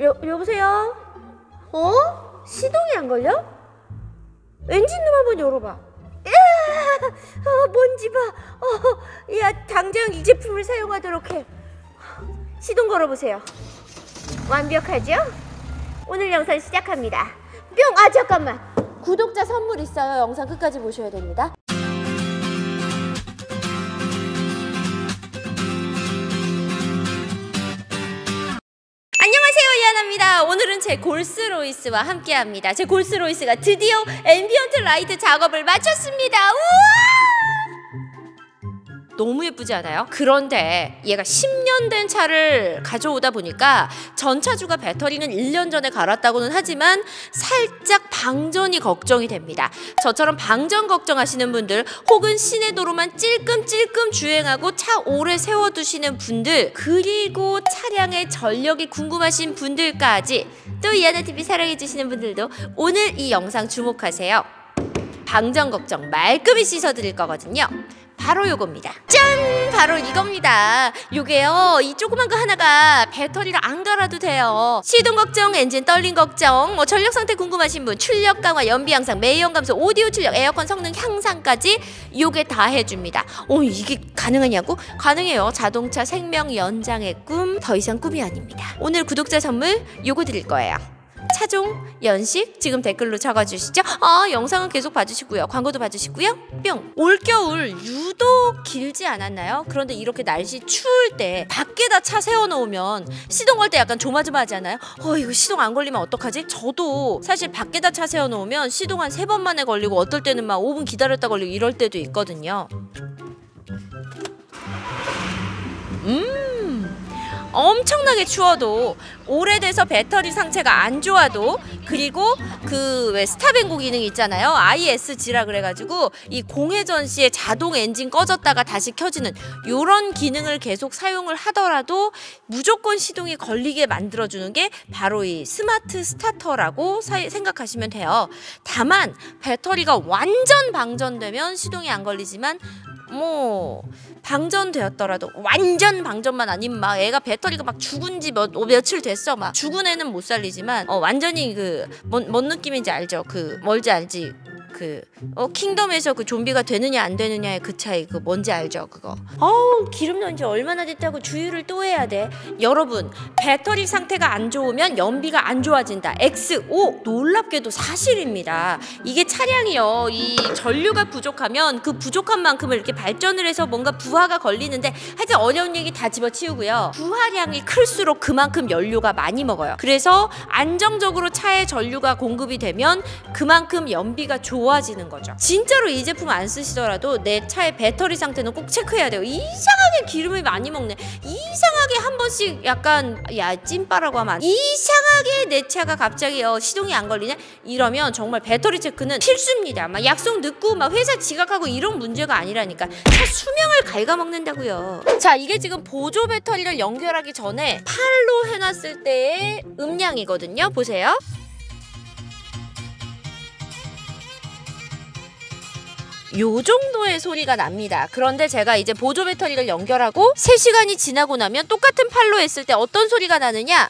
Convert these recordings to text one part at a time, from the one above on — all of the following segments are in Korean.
여보세요? 시동이 안 걸려? 엔진룸 한번 열어봐. 야, 먼지 봐. 야, 당장 이 제품을 사용하도록 해. 시동 걸어보세요. 완벽하죠? 오늘 영상 시작합니다. 뿅! 아, 잠깐만. 구독자 선물 있어요. 영상 끝까지 보셔야 됩니다. 이하나입니다. 오늘은 제 골스로이스와 함께합니다. 제 골스로이스가 드디어 앰비언트 라이트 작업을 마쳤습니다. 우와! 너무 예쁘지 않아요? 그런데 얘가 10년 된 차를 가져오다 보니까 전차주가 배터리는 1년 전에 갈았다고는 하지만 살짝 방전이 걱정이 됩니다. 저처럼 방전 걱정하시는 분들, 혹은 시내도로만 찔끔찔끔 주행하고 차 오래 세워두시는 분들, 그리고 차량의 전력이 궁금하신 분들까지, 또 이하나TV 사랑해주시는 분들도 오늘 이 영상 주목하세요. 방전 걱정 말끔히 씻어드릴 거거든요. 바로 요겁니다. 짠! 바로 이겁니다. 요게요, 이 조그만 거 하나가 배터리를 안 갈아도 돼요. 시동 걱정, 엔진 떨림 걱정, 전력 상태 궁금하신 분, 출력 강화, 연비 향상, 매연 감소, 오디오 출력, 에어컨 성능 향상까지 요게 다 해줍니다. 이게 가능하냐고? 가능해요. 자동차 생명 연장의 꿈, 더 이상 꿈이 아닙니다. 오늘 구독자 선물 요거 드릴 거예요. 차종, 연식 지금 댓글로 적어주시죠. 영상은 계속 봐주시고요. 광고도 봐주시고요. 뿅! 올겨울 유독 길지 않았나요? 그런데 이렇게 날씨 추울 때 밖에다 차 세워놓으면 시동 걸 때 약간 조마조마하지 않아요? 이거 시동 안 걸리면 어떡하지? 저도 사실 밖에다 차 세워놓으면 시동 한 3번 만에 걸리고, 어떨 때는 막 5분 기다렸다 걸리고 이럴 때도 있거든요. 엄청나게 추워도, 오래돼서 배터리 상태가 안 좋아도, 그리고 그 왜 스탑앤고 기능 있잖아요. ISG라 그래가지고 이 공회전 시에 자동 엔진 꺼졌다가 다시 켜지는 요런 기능을 계속 사용을 하더라도 무조건 시동이 걸리게 만들어주는 게 바로 이 스마트 스타터라고 생각하시면 돼요. 다만 배터리가 완전 방전되면 시동이 안 걸리지만, 방전되었더라도, 완전 방전만 아니면 막 애가 배터리가 막 죽은 지 며칠 됐어. 막 죽은 애는 못 살리지만 완전히 뭔 느낌인지 알죠? 뭔지 알지? 킹덤에서 그 좀비가 되느냐 안 되느냐의 그 차이, 뭔지 알죠? 그거. 기름 넣은 지 얼마나 됐다고 주유를 또 해야 돼. 여러분, 배터리 상태가 안 좋으면 연비가 안 좋아진다. XO! 놀랍게도 사실입니다. 이게 차량이요, 이 전류가 부족하면 그 부족한 만큼을 이렇게 발전을 해서 뭔가 부하가 걸리는데, 하여튼 어려운 얘기 다 집어치우고요. 부하량이 클수록 그만큼 연료가 많이 먹어요. 그래서 안정적으로 차에 전류가 공급이 되면 그만큼 연비가 좋아지는 거죠. 진짜로 이 제품 안 쓰시더라도 내 차의 배터리 상태는 꼭 체크해야 돼요. 이상하게 기름을 많이 먹네. 이상하게 한 번씩 약간, 야, 찐빠라고 하면 이상하게 내 차가 갑자기 시동이 안 걸리네? 이러면 정말 배터리 체크는 필수입니다. 막 약속 늦고 막 회사 지각하고 이런 문제가 아니라니까. 차 수명을 갉아먹는다고요. 자, 이게 지금 보조 배터리를 연결하기 전에 팔로 해놨을 때의 음량이거든요. 보세요. 요 정도의 소리가 납니다. 그런데 제가 이제 보조 배터리를 연결하고 3시간이 지나고 나면 똑같은 팔로 했을 때 어떤 소리가 나느냐?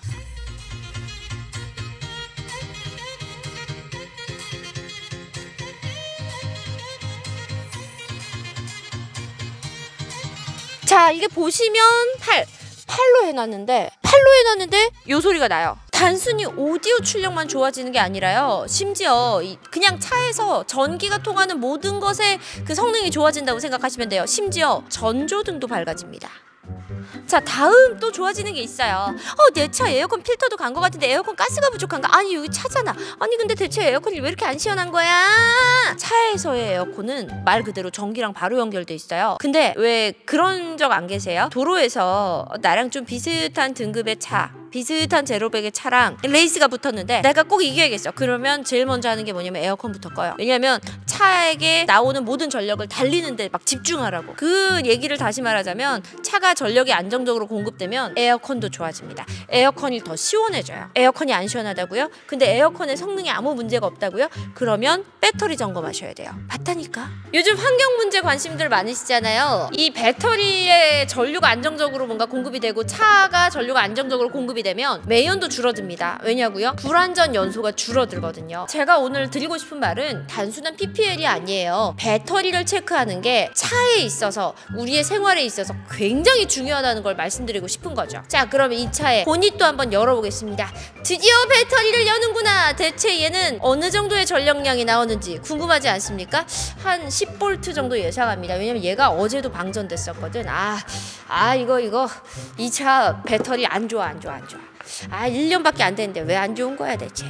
자, 이게 보시면 팔로 해놨는데 요 소리가 나요. 단순히 오디오 출력만 좋아지는 게 아니라요, 심지어 그냥 차에서 전기가 통하는 모든 것의 그 성능이 좋아진다고 생각하시면 돼요. 심지어 전조등도 밝아집니다. 자, 다음 또 좋아지는 게 있어요. 내 차 에어컨 필터도 간 것 같은데 에어컨 가스가 부족한가? 아니, 여기 차잖아. 아니, 근데 대체 에어컨이 왜 이렇게 안 시원한 거야? 차에서의 에어컨은 말 그대로 전기랑 바로 연결돼 있어요. 근데 왜 그런 적 안 계세요? 도로에서 나랑 좀 비슷한 등급의 차, 비슷한 제로백의 차랑 레이스가 붙었는데 내가 꼭 이겨야겠어. 그러면 제일 먼저 하는 게 뭐냐면 에어컨부터 꺼요. 왜냐면 차에게 나오는 모든 전력을 달리는데 막 집중하라고. 그 얘기를 다시 말하자면, 차가 전력이 전력이 안정적으로 공급되면 에어컨도 좋아집니다. 에어컨이 더 시원해져요. 에어컨이 안 시원하다고요? 근데 에어컨의 성능에 아무 문제가 없다고요? 그러면 배터리 점검하셔야 돼요. 맞다니까. 요즘 환경 문제 관심들 많으시잖아요. 이 배터리에 전류가 안정적으로 뭔가 공급이 되고 차가 전류가 안정적으로 공급이 되면 매연도 줄어듭니다. 왜냐고요? 불완전 연소가 줄어들거든요. 제가 오늘 드리고 싶은 말은 단순한 PPL이 아니에요. 배터리를 체크하는 게 차에 있어서 우리의 생활에 있어서 굉장히 중요하다는 걸 말씀드리고 싶은 거죠. 자, 그러면 이 차의 보닛도 한번 열어보겠습니다. 드디어 배터리를 여는구나. 대체 얘는 어느 정도의 전력량이 나오는지 궁금하지 않습니까? 한 10V 정도 예상합니다. 왜냐면 얘가 어제도 방전됐었거든. 이거 이 차 배터리 안 좋아. 1년밖에 안 됐는데 왜 안 좋은 거야 대체.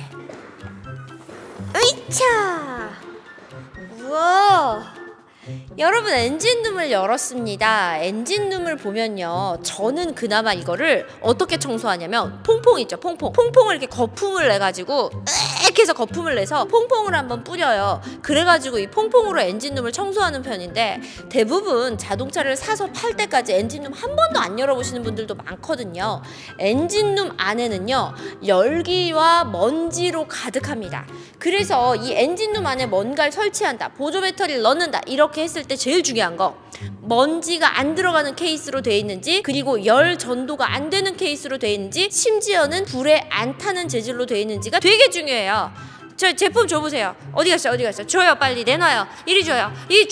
으이차! 우와! 여러분, 엔진룸을 열었습니다. 엔진룸을 보면요, 저는 그나마 이거를 어떻게 청소하냐면 퐁퐁 있죠, 퐁퐁을 이렇게 거품을 내가지고 이렇게 해서 거품을 내서 퐁퐁을 한번 뿌려요. 그래가지고 이 퐁퐁으로 엔진룸을 청소하는 편인데, 대부분 자동차를 사서 팔 때까지 엔진룸 한 번도 안 열어보시는 분들도 많거든요. 엔진룸 안에는요, 열기와 먼지로 가득합니다. 그래서 이 엔진룸 안에 뭔가를 설치한다, 보조 배터리를 넣는다, 이렇게 했을 때 제일 중요한 거, 먼지가 안 들어가는 케이스로 돼 있는지, 그리고 열 전도가 안 되는 케이스로 돼 있는지, 심지어는 불에 안 타는 재질로 돼 있는지가 되게 중요해요. 저 제품 줘보세요. 어디 갔어요? 줘요, 빨리 내놔요. 이리 줘요.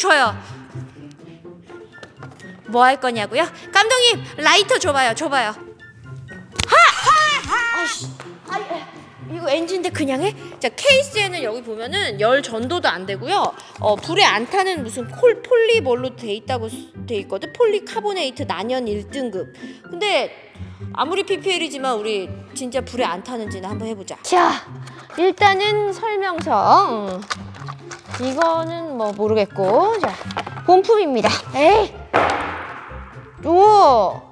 뭐 할 거냐고요? 감독님, 라이터 줘봐요. 이거 엔진인데 그냥 해? 자, 케이스에는 여기 보면은 열 전도도 안 되고요. 불에 안 타는 무슨 폴리뭘로 돼 있거든. 폴리카보네이트 난연 1등급. 근데 아무리 PPL이지만 우리 진짜 불에 안 타는지는 한번 해보자. 자, 일단은 설명서. 이거는 뭐 모르겠고, 자, 본품입니다. 에이, 오.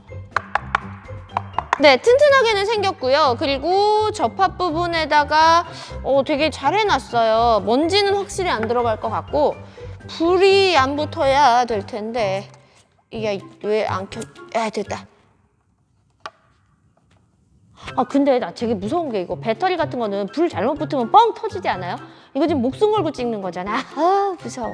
네, 튼튼하게는 생겼고요. 그리고 접합 부분에다가 되게 잘 해놨어요. 먼지는 확실히 안 들어갈 것 같고, 불이 안 붙어야 될 텐데 이게 왜 안 켜? 됐다. 근데 나 되게 무서운 게, 이거 배터리 같은 거는 불 잘못 붙으면 뻥 터지지 않아요? 이거 지금 목숨 걸고 찍는 거잖아. 무서워.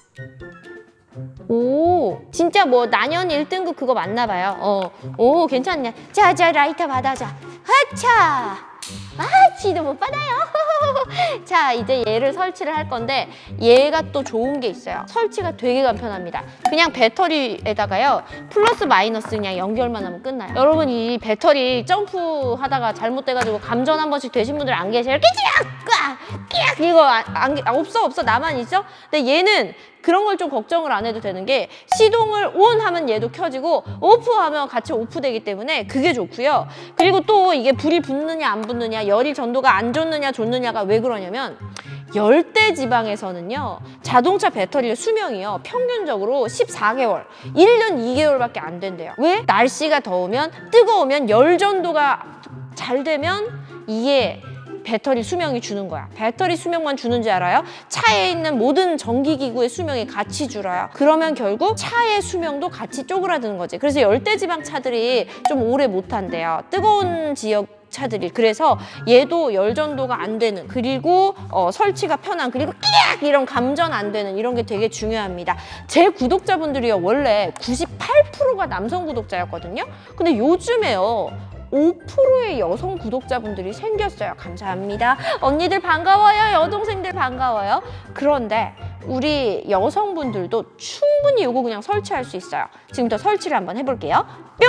오, 진짜 뭐 난연 1등급 그거 맞나 봐요. 오, 괜찮네. 자, 라이터 받아자. 하차! 지도 못 받아요. 자, 이제 얘를 설치를 할 건데, 얘가 또 좋은 게 있어요. 설치가 되게 간편합니다. 그냥 배터리에다가요, 플러스 마이너스 그냥 연결만 하면 끝나요. 여러분, 이 배터리 점프하다가 잘못돼가지고 감전 한 번씩 되신 분들 안 계세요? 끼악! 이거 없어. 나만 있어? 근데 얘는 그런 걸 좀 걱정을 안 해도 되는 게, 시동을 ON 하면 얘도 켜지고 오프 하면 같이 오프되기 때문에 그게 좋고요. 그리고 또 이게 불이 붙느냐 안 붙느냐, 열이 전도가 안 좋느냐가 왜 그러냐면, 열대 지방에서는요, 자동차 배터리의 수명이요, 평균적으로 14개월, 1년 2개월밖에 안 된대요. 왜? 날씨가 더우면, 뜨거우면, 열 전도가 잘 되면 이게 배터리 수명이 주는 거야. 배터리 수명만 주는 줄 알아요? 차에 있는 모든 전기기구의 수명이 같이 줄어요. 그러면 결국 차의 수명도 같이 쪼그라드는 거지. 그래서 열대지방 차들이 좀 오래 못 탄대요. 뜨거운 지역 차들이. 그래서 얘도 열전도가 안 되는, 그리고 설치가 편한, 그리고 끼악! 이런 감전 안 되는, 이런 게 되게 중요합니다. 제 구독자분들이요, 원래 98%가 남성 구독자였거든요. 근데 요즘에요, 5%의 여성 구독자분들이 생겼어요. 감사합니다. 언니들 반가워요. 여동생들 반가워요. 그런데 우리 여성분들도 충분히 이거 그냥 설치할 수 있어요. 지금부터 설치를 한번 해볼게요.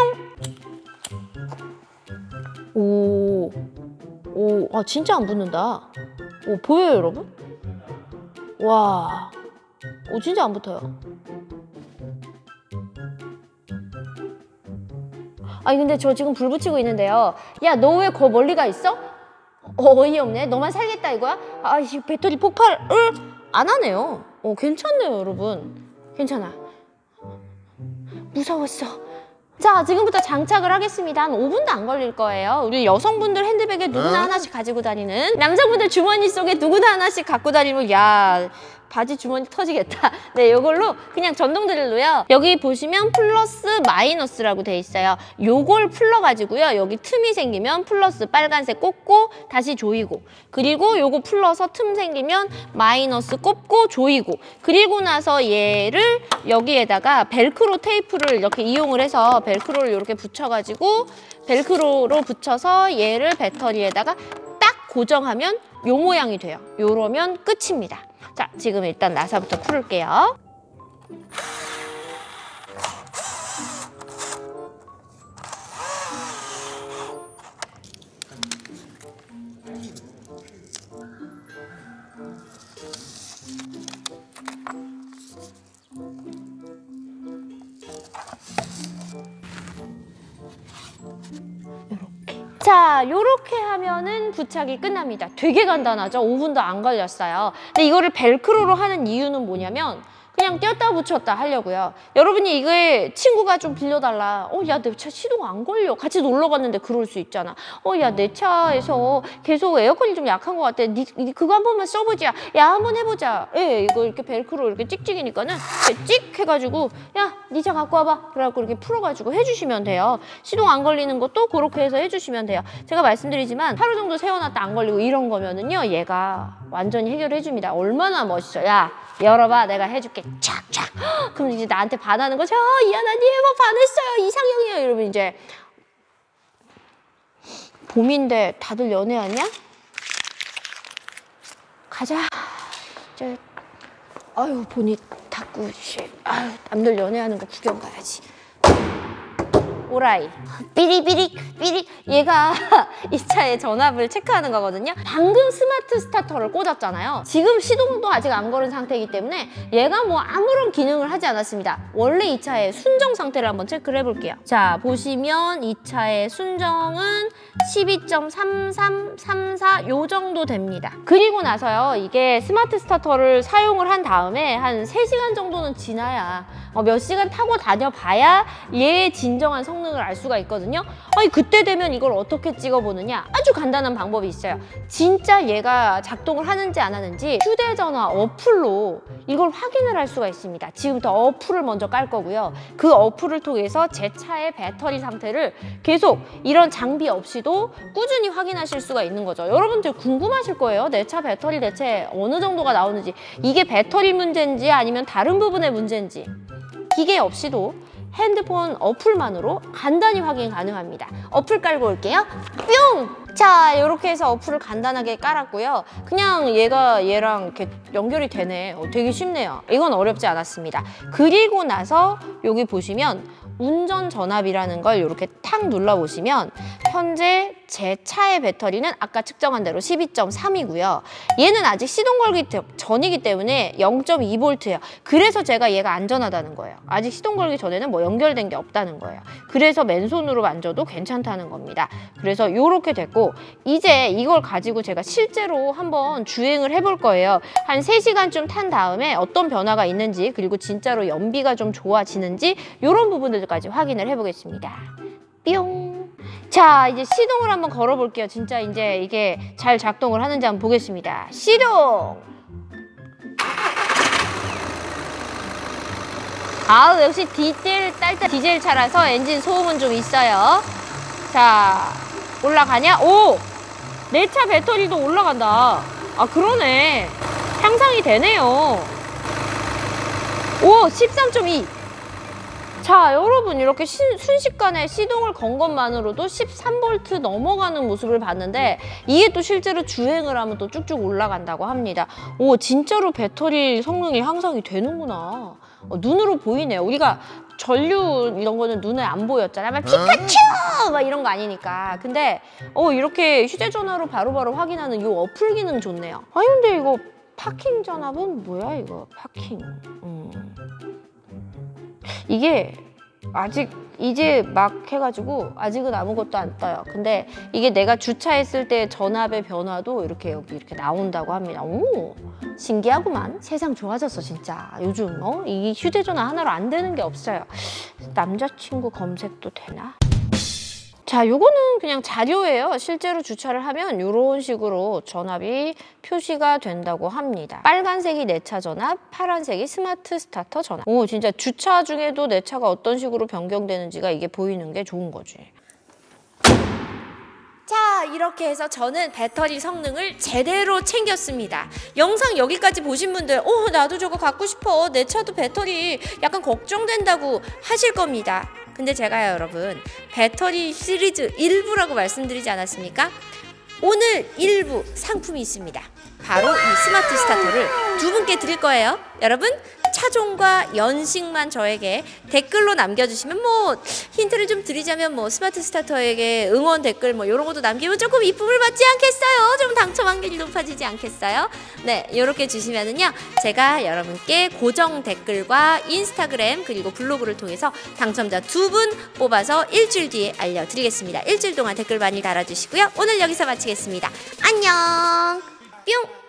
뿅! 진짜 안 붙는다. 보여요, 여러분? 와, 진짜 안 붙어요. 근데 저 지금 불 붙이고 있는데요. 야, 너 왜 거 멀리 가 있어? 어이없네. 너만 살겠다 이거야? 이 배터리 폭발 안 하네요. 괜찮네요, 여러분. 괜찮아. 무서웠어. 자, 지금부터 장착을 하겠습니다. 한 5분도 안 걸릴 거예요. 우리 여성분들 핸드백에 누구나 하나씩 가지고 다니는, 남성분들 주머니 속에 누구나 하나씩 갖고 다니는, 야, 바지 주머니 터지겠다. 네, 이걸로 그냥 전동 드릴로요. 여기 보시면 플러스 마이너스라고 돼 있어요. 요걸 풀러가지고요. 여기 틈이 생기면 플러스 빨간색 꽂고 다시 조이고, 그리고 요거 풀러서 틈 생기면 마이너스 꽂고 조이고, 그리고 나서 얘를 여기에다가 벨크로 테이프를 이렇게 이용을 해서 벨크로를 이렇게 붙여가지고 벨크로로 붙여서 얘를 배터리에다가 딱 고정하면 요 모양이 돼요. 요러면 끝입니다. 자, 지금 일단 나사부터 풀을게요. 자, 요렇게 하면은 부착이 끝납니다. 되게 간단하죠? 5분도 안 걸렸어요. 근데 이거를 벨크로로 하는 이유는 뭐냐면 그냥 떼었다 붙였다 하려고요. 여러분이 이거에 친구가 좀 빌려달라. 야, 내 차 시동 안 걸려. 같이 놀러 갔는데 그럴 수 있잖아. 야, 내 차에서 계속 에어컨이 좀 약한 것 같아. 니 그거 한 번만 써보자. 야, 한번 해보자. 예, 이거 이렇게 벨크로 이렇게 찍찍이니까는 찍 해가지고 야, 니 차 갖고 와봐. 그래갖고 이렇게 풀어가지고 해주시면 돼요. 시동 안 걸리는 것도 그렇게 해서 해주시면 돼요. 제가 말씀드리지만 하루 정도 세워놨다 안 걸리고 이런 거면은요, 얘가 완전히 해결해줍니다. 얼마나 멋있어. 야, 열어봐. 내가 해줄게. 촥촥. 그럼 이제 나한테 반하는 거죠. 이하나님 뭐 반했어요. 이상형이에요. 이러면 이제 봄인데 다들 연애하냐? 가자. 이제 아유, 보니 닫고 아유, 남들 연애하는 거 구경 가야지. 오라이. 삐리삐리 삐리. 얘가 이 차의 전압을 체크하는 거거든요. 방금 스마트 스타터를 꽂았잖아요. 지금 시동도 아직 안 걸은 상태이기 때문에 얘가 뭐 아무런 기능을 하지 않았습니다. 원래 이 차의 순정 상태를 한번 체크를 해볼게요. 자, 보시면 이 차의 순정은 12.3334 요 정도 됩니다. 그리고 나서요, 이게 스마트 스타터를 사용을 한 다음에 한 3시간 정도는 지나야 몇 시간 타고 다녀봐야 얘의 진정한 성능을 알 수가 있거든요. 아니, 그때 되면 이걸 어떻게 찍어보느냐? 아주 간단한 방법이 있어요. 진짜 얘가 작동을 하는지 안 하는지 휴대전화 어플로 이걸 확인을 할 수가 있습니다. 지금부터 어플을 먼저 깔 거고요. 그 어플을 통해서 제 차의 배터리 상태를 계속 이런 장비 없이도 꾸준히 확인하실 수가 있는 거죠. 여러분들 궁금하실 거예요. 내 차 배터리 대체 어느 정도가 나오는지, 이게 배터리 문제인지 아니면 다른 부분의 문제인지. 기계 없이도 핸드폰 어플만으로 간단히 확인 가능합니다. 어플 깔고 올게요. 뿅! 자, 이렇게 해서 어플을 간단하게 깔았고요. 그냥 얘랑 이렇게 연결이 되네. 되게 쉽네요. 이건 어렵지 않았습니다. 그리고 나서 여기 보시면 운전 전압이라는 걸 이렇게 탁 눌러보시면 현재 제 차의 배터리는 아까 측정한 대로 12.3이고요. 얘는 아직 시동 걸기 전이기 때문에 0.2V예요. 그래서 제가 얘가 안전하다는 거예요. 아직 시동 걸기 전에는 뭐 연결된 게 없다는 거예요. 그래서 맨손으로 만져도 괜찮다는 겁니다. 그래서 이렇게 됐고, 이제 이걸 가지고 제가 실제로 한번 주행을 해볼 거예요. 한 3시간쯤 탄 다음에 어떤 변화가 있는지, 그리고 진짜로 연비가 좀 좋아지는지 이런 부분들까지 확인을 해보겠습니다. 뿅! 자, 이제 시동을 한번 걸어볼게요. 진짜 이제 이게 잘 작동을 하는지 한번 보겠습니다. 시동! 아우, 역시 디젤 차라서 엔진 소음은 좀 있어요. 자, 올라가냐? 오! 내 차 배터리도 올라간다. 아, 그러네. 향상이 되네요. 오, 13.2. 자, 여러분, 이렇게 순식간에 시동을 건 것만으로도 13V 넘어가는 모습을 봤는데, 이게 또 실제로 주행을 하면 또 쭉쭉 올라간다고 합니다. 오, 진짜로 배터리 성능이 향상이 되는구나. 눈으로 보이네요. 우리가 전류 이런 거는 눈에 안 보였잖아요. 막 피카츄! 막 이런 거 아니니까. 근데 이렇게 휴대전화로 바로바로 확인하는 이 어플 기능 좋네요. 아니, 근데 이거 파킹 전압은 뭐야, 이거? 파킹. 이게 아직 이제 막 해가지고 아직은 아무것도 안 떠요. 근데 이게 내가 주차했을 때 전압의 변화도 이렇게 여기 이렇게 나온다고 합니다. 오, 신기하구만. 세상 좋아졌어 진짜. 요즘 이 휴대전화 하나로 안 되는 게 없어요. 남자친구 검색도 되나? 자, 요거는 그냥 자료예요. 실제로 주차를 하면 이런 식으로 전압이 표시가 된다고 합니다. 빨간색이 내차 전압, 파란색이 스마트 스타터 전압. 오, 진짜 주차 중에도 내 차가 어떤 식으로 변경되는지가 이게 보이는 게 좋은 거지. 자, 이렇게 해서 저는 배터리 성능을 제대로 챙겼습니다. 영상 여기까지 보신 분들 나도 저거 갖고 싶어, 내 차도 배터리 약간 걱정된다고 하실 겁니다. 근데 제가요, 여러분, 배터리 시리즈 일부라고 말씀드리지 않았습니까? 오늘 일부 상품이 있습니다. 바로 이 스마트 스타터를 두 분께 드릴 거예요. 여러분, 차종과 연식만 저에게 댓글로 남겨주시면, 뭐 힌트를 좀 드리자면 뭐 스마트 스타터에게 응원 댓글 뭐 이런 것도 남기면 조금 이쁨을 받지 않겠어요? 좀 당첨 확률이 높아지지 않겠어요? 네, 이렇게 주시면은요, 제가 여러분께 고정 댓글과 인스타그램 그리고 블로그를 통해서 당첨자 2분 뽑아서 일주일 뒤에 알려드리겠습니다. 일주일 동안 댓글 많이 달아주시고요. 오늘 여기서 마치겠습니다. 안녕. 뿅.